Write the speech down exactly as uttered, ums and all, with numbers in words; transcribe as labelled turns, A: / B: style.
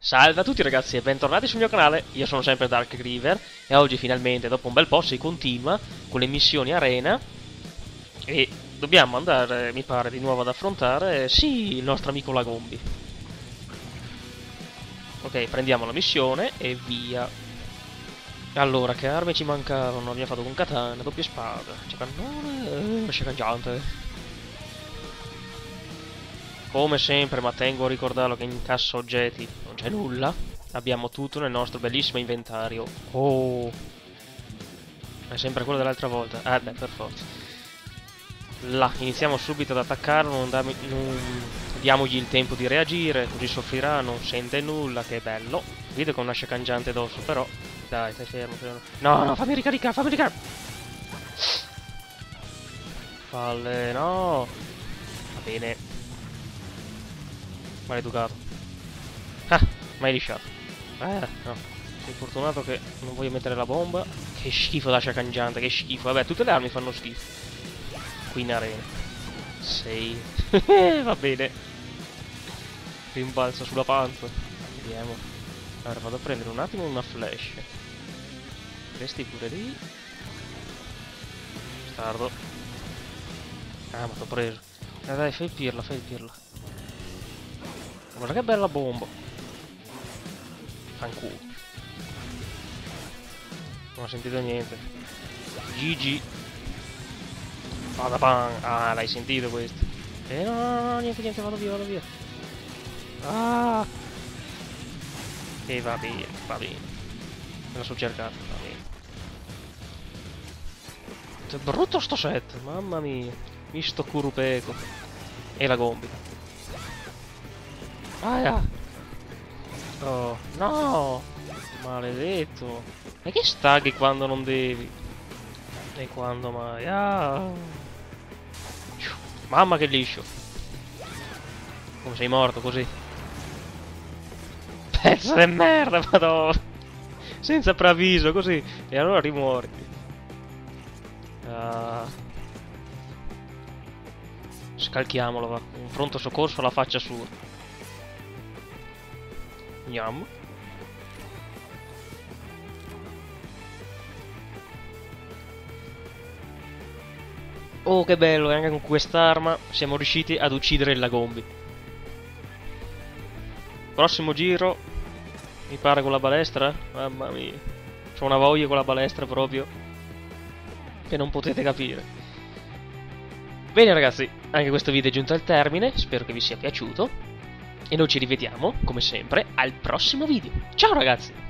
A: Salve a tutti ragazzi e bentornati sul mio canale, io sono sempre Dark River e oggi finalmente dopo un bel po' si continua con le missioni arena e dobbiamo andare, mi pare, di nuovo ad affrontare, sì, il nostro amico Lagombi. Ok, prendiamo la missione e via. Allora, che armi ci mancavano? Abbiamo fatto con katana, doppia spada, c'è cannone, eh, sciacaggiante. Come sempre, ma tengo a ricordarlo che in cassa oggetti non c'è nulla. Abbiamo tutto nel nostro bellissimo inventario. Oh, è sempre quello dell'altra volta. Ah beh, per forza. Là, iniziamo subito ad attaccarlo, non, dammi, non diamogli il tempo di reagire, così soffrirà, non sente nulla, che bello. Vede con una sciacangiante addosso, però. Dai, stai fermo, fermo. No, no, fammi ricaricare, fammi ricaricare. Falle, no. Va bene. Maleducato. Ah, mai lisciato. Eh, no. Sei fortunato che non voglio mettere la bomba. Che schifo la sciacangiante, che schifo. Vabbè, tutte le armi fanno schifo. Qui in arena. Sei. Va bene. Rimbalzo sulla panza. Vediamo. Allora, vado a prendere un attimo una flash. Questi pure lì. Stardo. Ah, ma t'ho preso. Dai, dai, fai il pirla, fai il pirla. Guarda che bella bomba. Fanculo. Non ho sentito niente. G G. Vada bang. Ah, l'hai sentito questo. Eh no, no, no, niente, niente, vado via, vado via. Ah. E va bene, va bene. Me la so cercata, va bene. È brutto sto set, mamma mia. Misto Kurupeco. E la gombi. Ah, yeah. Oh, no! Maledetto! E che staghi quando non devi? E quando mai? Ah. Mamma che liscio! Come sei morto così? Pezzo di merda, madonna! Senza preavviso, così! E allora rimuori. Ah. Scalchiamolo, va. Un pronto soccorso alla faccia sua. Yum. Oh, che bello, e anche con quest'arma siamo riusciti ad uccidere il Lagombi. Prossimo giro, mi pare con la balestra. Mamma mia, c'ho una voglia con la balestra proprio che non potete capire. Bene ragazzi, anche questo video è giunto al termine, spero che vi sia piaciuto. E noi ci rivediamo, come sempre, al prossimo video. Ciao ragazzi!